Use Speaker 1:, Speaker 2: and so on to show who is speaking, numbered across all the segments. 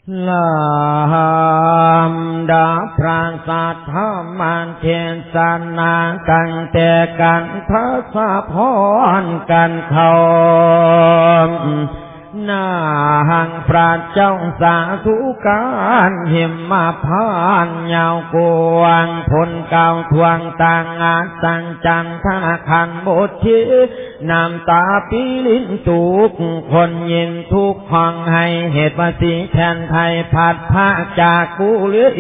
Speaker 1: ลำดับพระสัทธามันเทศนากันแต่กันพระสะพรกันเขานาหังพระเจ้าสาธุการหิมมาพานยาวกวงพลเก่าทวงต่างอาสังจันทนาคันบทชีน้ำตาปีลิ้นตุกคนยินทุกห้องให้เหตุว่าสีแทนไทยผัดพระจากกูเลื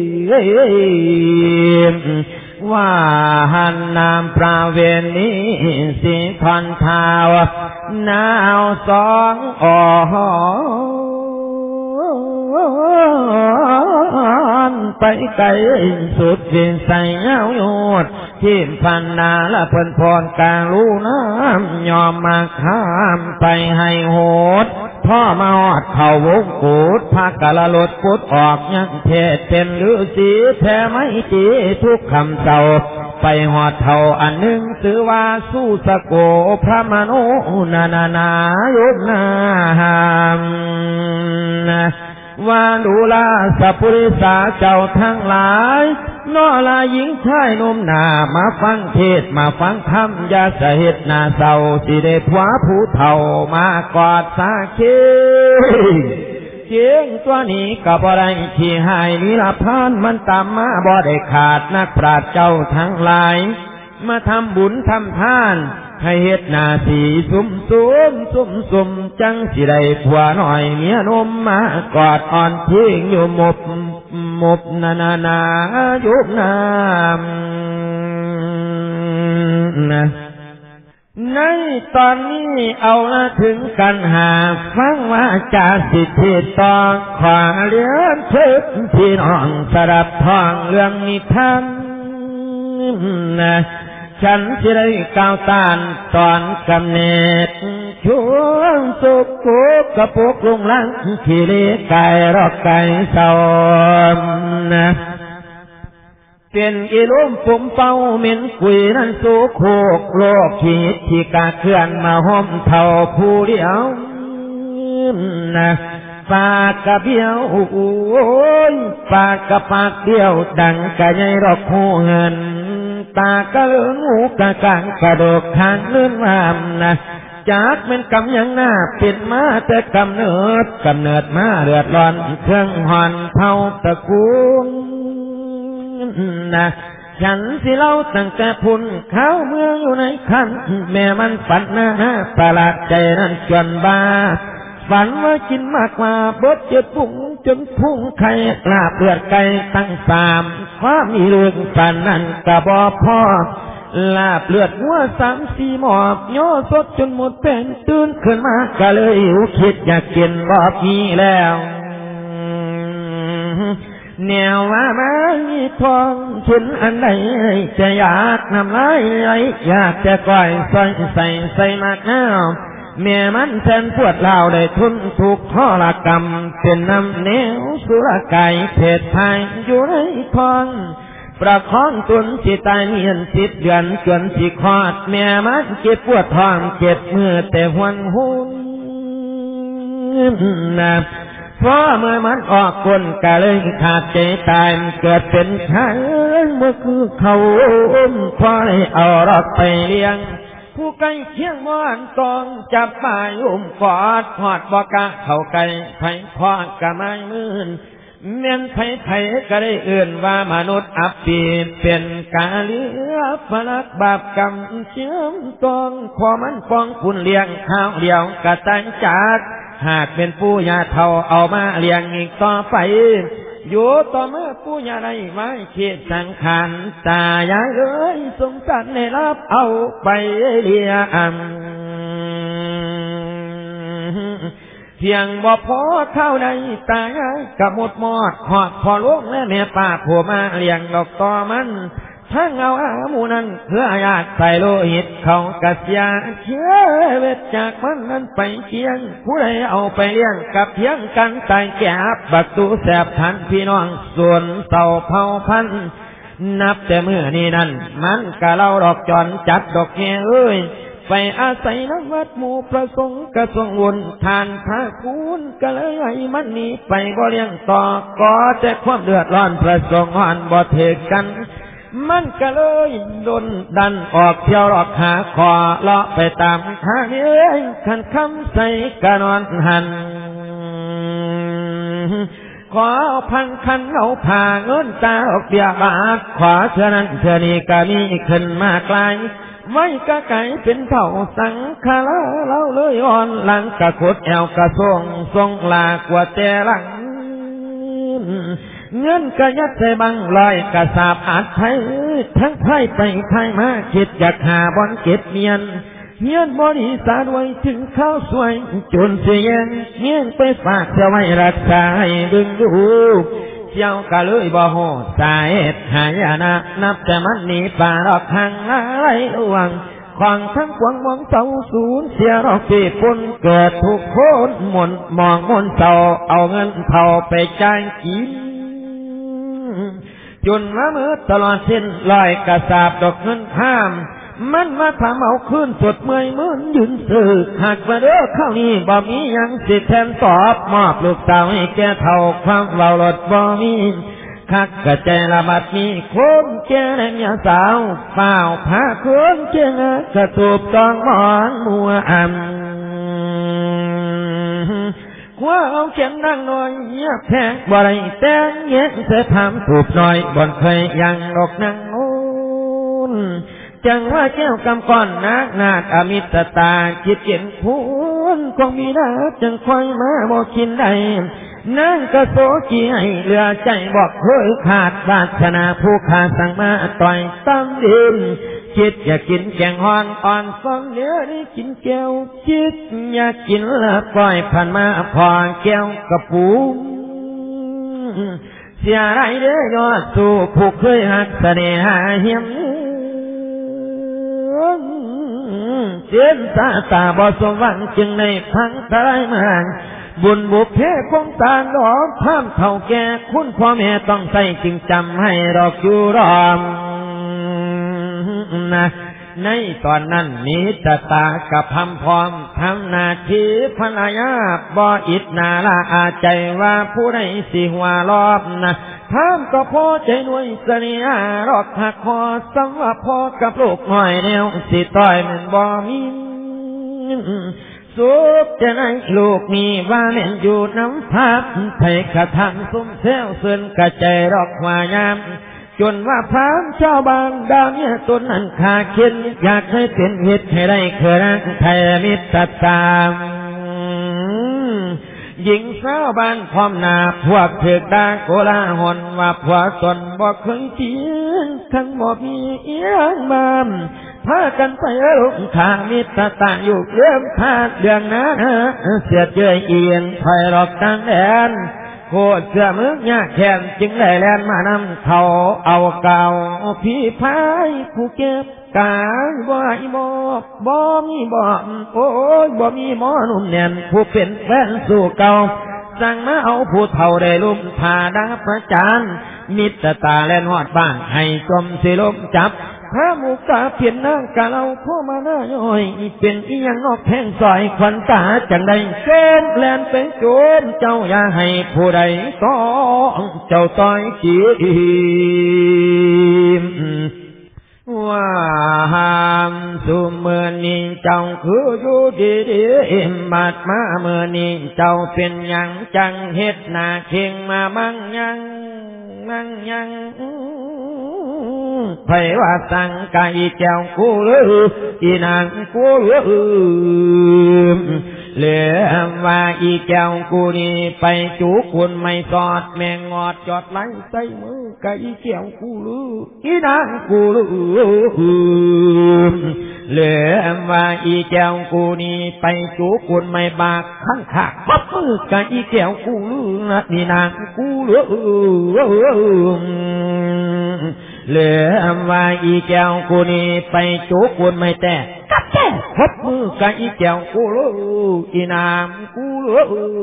Speaker 1: อว่าหันนามปราเวณีสีทอนเท้านาวสองไปไกลสุดดินใส่เงาโยดที่พันนาละเพิ่นพรกลางลู่น้ำยอมมาข้ามไปให้โหดพ่อมาหอดเขาวงกูดพักกะละลดปุดออกยังเทศเป็นฤาษีแท้ไม่จีทุกคำเศร้าไปหอดเท่าอันหนึ่งซื้อว่าสู้สโกพระมโนนายุบนาหามว่าดูลาสัพพุริสาเจ้าทั้งหลายนอลาหญิงชายหนุ่มหนามาฟังเทศมาฟังธรรมยาสะเหตุนาเศร้าสิได้ผัวผู้เฒ่ามากอดสาเคเจียงตัวนี้กับอะไรที่หายนิรพานมันตามมาบ่ได้ขาดนักปราชญ์เจ้าทั้งหลายมาทำบุญทำทานให้เฮ็ดนาสีสุ่มจังสิได้ผัวหน่อยเมียนมมากอดอ่อนทิ้งอยู่มบนายุบน้ำในตอนนี้เอาละถึงกันหาฟังว่าจาสิทธิต่อขวาเลี้ยนเชิดพี่น้องสดับทองเรื่องนิทานฉันสิได้ก้าวต้านตอนกำเนิดช่วงสุกกุกกระปุกลุงลังขี่เลี้ยไก่รอกไก่เศร้าเป็นอีลุ่มปุ่มเป้าเหม็นกุยนั่นสู้โคกโลกขีดที่กาเคลื่อนมาห้อมเท่าผู้เดียวปากกระเบี้ยวปากกระปากเดียวดังกระไงรอกหูเงินตากระเลืองหูกระกังกระโดกทางเลื่อนวามจากเป็นกำยังหน้าปิดมาแต่กำเนิดมาเดือดร้อนเครื่องหอนเท่าตะกูลฉันสิเล่าตั้งแต่พุ่นข้าวเมืองอยู่ในคันแม่มันฝันหน้าประหลาดใจนั้นจนบ้าฝันว่ากินมากมาบดเจ็บปุ่งจนพุ่งไข่ลาบเลือดไก่ตั้ง3ความมีเรื่องฝันนั้นกระบอกพ่อลาบเลือดหัว3-4หมอบย่อสดจนหมดเป็นตื่นขึ้นมาก็เลยหิวคิดอยากกินรอบนี้แล้วแนวว่ามามีทองชิ้นอันใดจะอยากนำลายไหลอยากจะก้อยใส่มากน้ำแม่มันแทนปวดเล่าได้ทุนถูกทรกรรมเป็นน้ำเหนียวสุรไก่เพศไทยอยู่ในท้องประคองตุนสิตายเมียน10 เดือนจนสิคลอดแม่มันเจ็บปวดท้องเจ็บมือแต่หวนหุ่นเพราะเมื่อมันออกคนก็เลยขาดใจตายเกิดเป็นชายเมื่อคือเขาพอได้เอารอดไปเลี้ยงผู้ไก่เคียงม้อนตองจับป่ายกอดหอดบอกะเขาไก่ไผ่พอดกะไม้มื่นเมียนไผ่ก็ได้เอื่นว่ามนุษย์อับปีเป็นกาเลียพลักบาปกรรมเชื่อมตองขอมันฟองคุณเลี้ยงข้าวเดียวกะตังจัดหากเป็นปู่ย่าเฒ่าเอามาเลี้ยงอีกต่อไปอยู่ต่อเมื่อปู่ย่าได้ไว้เขียดสังขารตายายเอ้ยสงสารในรับเอาไปเลี้ยงเพียงบ่พอเท่าใดตายายกะหมดหมอดหอดพอลูกและแม่ป้าผัวมาเลี้ยงดอกต่อมันทั้งเอาอาหมูนั้นเพื่ออยากใส่โลหิตเขากระเสียเชื้อเวทจากมันนั้นไปเคียงผู้ใดเอาไปเลี้ยงกับเพียงกันตายแก่บักตูแสบทันพี่น้องส่วนเต่าเผาพันนับแต่เมื่อนี้นั้นมันกะเล่าดอกจอนจัดดอกแง่เอ้ยไปอาศัยน้ำวัดหมู่ประสงค์กระทรวงวุ่นทานพระคุณก็เลยให้มันหนีไปบ่เลี้ยงต่อก่อแต่ความเดือดร้อนประสงค์หันบ่เทกันมันก็เลยโดนดันออกเที่ยวรอกหาคอเลาะไปตามทางขันคำใส่กะนอนหันขอพันคันเอาผ่าเงินตาออกเบียบาทขวาเท่านั้นเท่านี้ก็มีขึ้นมาไกลไว้กะไก่เป็นเท่าสังขารเล่าเลยอ่อนหลังกะขดแอวกะทรงลากว่าแต่หลังเงินกะยัดใส่บังลอยกะสาบอาจไทยทั้งไทยไปไทยมาคิดอยากหาบอนเก็บเมียนเฮียนบริษัทไว้ถึงข้าวสวยจนเสียงเฮียนไปฝากจะไว้รักษาให้ดึงดูเจ้ากะเลยบ่โหสาเหตุหายนะนับแต่มันหนีป่าดอกหางอะไรระวังของทั้งกวงมองเศร้าสูญเสียรอกปีปนเกิดทุกคนหม่นมองมนเศร้าเอาเงินเท่าไปจ่ายกินจนมาเมื่อตลอดสิ้นลอยกระสาบดอกเงินข้ามมันมาทำเอาขึ้นสดเมื่อยมืนยืนสื่อหากมาเด้อเข้านี้บ่มียังสิแทนตอบมอบลูกสาวให้แก่เท่าความเบาหลดบ่มีคักกระใจระบาดมีคนแก่ในเมียสาวเฝ้าพาคนแก่กระตูบต้องมองมัวคว้าเอาเขียนนั่งหน่อยเงียบแทงบ่ไรแต่งเงี้ยเสียทำถูกหน่อยบ่นเคยยังหลอกนั่งโน้นจังว่าแก้วกำก้อนนักนาดอมิตตาคิดเก็นพูนคงมีนาจังคอยมาบอกกินได้นั่งกระโสจีให้เหลือใจบอกเคยขาดบาชนาผู้ขาสั่งมาต่อยตั้มดินคิดอยากกินแกงฮอนอ่อนฟองเนื้อได้กินแก้วคิดอยากกินละปล่อยผ่านมาพอแก้วกระปูเสียไรเด้อยอดสู่ผู้เคยหักเสน่หาเหี่ยมเสียนตาบ่สมหวังจึงในพังตายมาบุญบุพเพคงตาหลอกท่ามเท่าแก่คุณพ่อแม่ต้องใส่จึงจำให้ดอกอยู่รอมนะในตอนนั้นนิตตากับพำพร้อมทำนาทีภรรยาบ่อิดนาลาอาใจว่าผู้ใดสิหัวรอบนะท่ามก็พอใจหน่วยเสนียรอกหักคอสังว่าพอกับลูกหน่อยแนวสิต้อยมันบ่มีสุขจะในลูกนี้ว่าเล่นอยู่น้ำพับไทยกระทำซุ้มเซลเสื่นกระใจรอกหัวยามจนว่าพามชาวบ้านดาวเนี่ยตนนั้นขาเข็นอยากให้เป็นเหตุให้ได้เคยรักไทยมิตรตามหญิงสาวบ้านพร้อมหน้าพวกเถิกดาโกลาหลว่าผัวตนบอกเคยเทียนทั้งบ่มีเอียงบามพากันไปลุกขามิตรตาอยู่เลื่อมพาดเดืองนั้นเสียเจยเอียนคอยรอกตั้งแดนโคตรเสื่อมึกยากแค้นจึงได้แลนมานำเขาเอาเก่าพี่พายผู้เก็บกายบ่อีบ่มีบ่โอ้ยบ่มีหมอนุ่มแน่นผู้เป็นแฟนสู่เก่าสั่งมาเอาผู้เฒ่าได้ลุ่มพาดาประจานมิตรตาแลนหอดบ้านให้จมสิลมจับพระมุกาเพียนนางกะเราพ่อมาหน้าย่อยเป็นอีหยังนอกแท่งซอยขวัญตาจังใดโจมแลนเป็นโจมเจ้าอย่าให้ผู้ใดต้องเจ้าต้อยจีว่าหามสุเมื่อนี้เจ้าคืออยู่ดีๆบัดมาเมื่อนี้เจ้าเป็นหยังจังเฮ็ดหน้าเข่งมามั่งยังไผว่าสั่งกายแก้วกูหรืออีนางกูหรือเหลือว่าอีแก้วกูนี่ไปจูคุณไม่สอดแมงงอดจอดไหลใส่มือกายแก้วกูหรืออีนางกูหรือเหลือว่าอีแก้วกูนี่ไปจูคุณไม่บากขันขาปับมือกายแก้วกูหรือนี่นางกูหรือเหลือว่าอีแก้วกูนี่ไปจูคุณไม่แต่กับแต่พับมือกับอีแก้วกูรู้อีนามกูรู้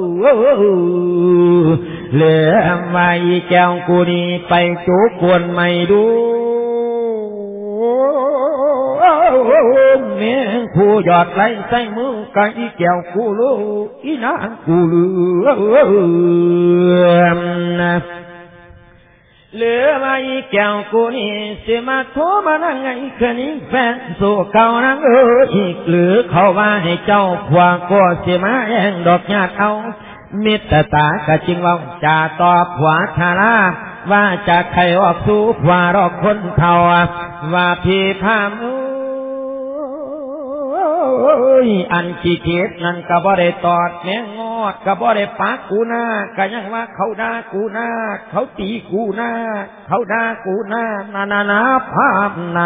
Speaker 1: เหลือว่าอีแก้วกูนี่ไปจูคุณไม่ดูแม่ผู้ยอดไหลใส่มือกับอีแก้วกูรู้อีนางกูลืมนะเหลือมาอีแก้วกูนี่สิมาโทรมานั่งไงคืนนี้แฟนสู่เก่านั่งอีกหรือเขาว่าให้เจ้าผัวก็สิมาแย่งดอกญาติเอามิตรตากะจริงว่าจะตอบผัวชาลาว่าจะใครออกสู่ผัวรอกคนเท่าว่าพี่พามอันขี้เกียจนั่นก็บ่ได้ตอดแมงงอดก็บ่ได้ปากกูหน้าก็ยังว่าเขาด่ากูหน้าเขาตีกูหน้าเขาด่ากูหน้านาภาพนา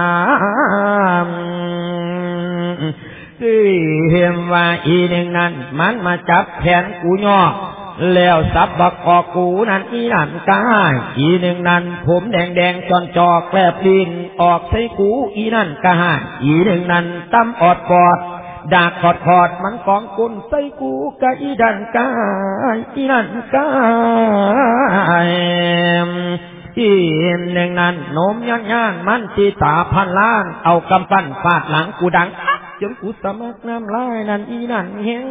Speaker 1: ที่เห็นว่าอีหนึ่งนั้นมันมาจับแขนกูย่อแล้วสับบักออกกูนั่นอีนั่นกายอีหนึ่งนั้นผมแดงจอนจอกแกลบดินออกใส่กูอีนั่นกายอีหนึ่งนั้นตั้มอดปอดดากขอดมันกองกุนใส่กูกะอีดันกายอีนั่นกายอีหนึ่งนั้นโน้มย่านมันตีตาพันล้านเอากำปั้นฟาดหลังกูดังจนกูสมักน้ำลายนั่นอีนั่นเฮง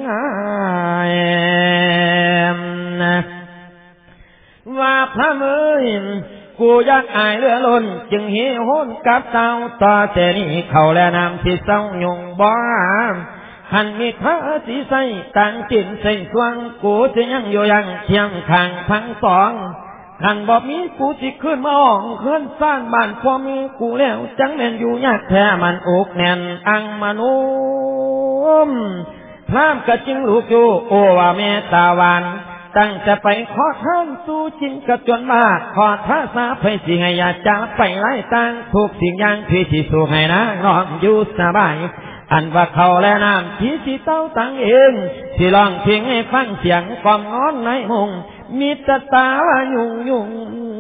Speaker 1: ว่าพระมือกูอยากอายเรือล้นจึงเหี่ยวหกับเต้าต่อแต่นี้เขาและนำที่เศร้ายุงบ่หันมีพระสีใสต่างจินใส่สวงกูจะยังอยู่ยังเทียงข้างทั้งสองขันบอกมีกูจิขึ้นมาอ่องขึ้นสร้างบ้านพ่อมีกูแล้วจังแม่นอยู่ยากแท้มันอกแน่นอังมนุมพรามกะจึงลูกอยู่โอว่าเมตาวันตั้งจะไปขอท่านสู้จินกระจนมากขอท้าสาไปสิให้ยาจาไปไล่ตั้งทุกสิ่งอย่างที่ที่สู้ให้นะนอนอยู่สบายอันว่าเขาและน้ำที่สิเต้าตั้งเองที่ลองเพียงให้ฟังเสียงความนอนในมุงมีตาตายุ่ง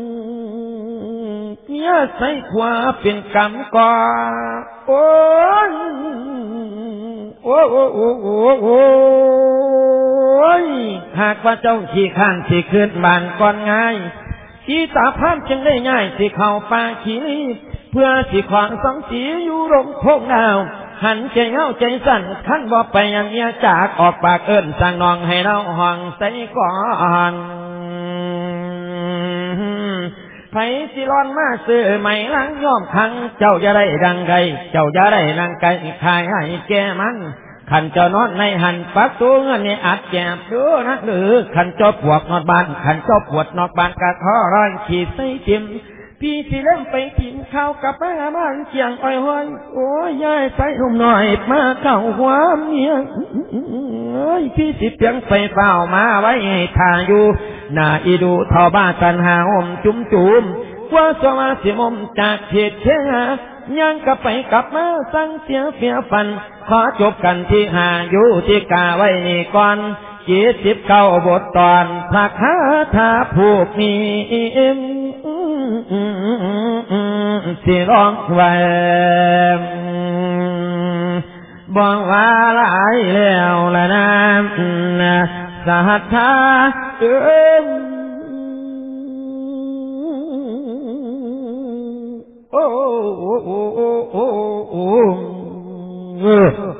Speaker 1: เนี่ยใส่ขวาเป็นกำก่อโอ้ยหากว่าเจ้าขี้ข้านสิขึ้นบ้านก่อนง่ายขี้ตาพามจึงได้ง่ายสิเข้าป่าขี้เพื่อสิขวางสังสีอยู่ลงพงดาวหันใจเงาใจสั่นขั้นบ่ไปอย่างเนี้ยจากออกปากเอิ้นสั่งนองให้เราห้องใส่ก่อนไผสิร้อนมาซื้อใหม่ล้างย่อมคังเจ้าจะได้ดังไกเจ้าจะได้นางไก่ขายให้แก่มันขันเจ้านอนในหันปักตัวเงินนี่อัดแจบดูนะหรือขันเจ้าปวกนอนบ้านขันเจ้าปวดนอกบ้านกะท้อร้อนขีดใส่จิ้มพี่ที่เล่นไปกินข้าวกับแม่บ้านเชียงอ้อยห้อยโอ้ยยายใส่หุ่มหน่อยมาเข้าความเนี่ยพี่สิเพียงใส่เปล่ามาไว้ให้ทาอยู่หน้าอีดูทอบ้าตันหาอมจุ่มว่าสมาสิมมจากเขตเชียงยังกลับไปกลับมาสั่งเสียเฟียฟันขอจบกันที่หาอยู่ที่กาไว้นี่ก่อน79 บทตอนพระคาถาผูกนี้สิร้องไว้บอกว่าหลายแล้วละนะสหัทธาโอ้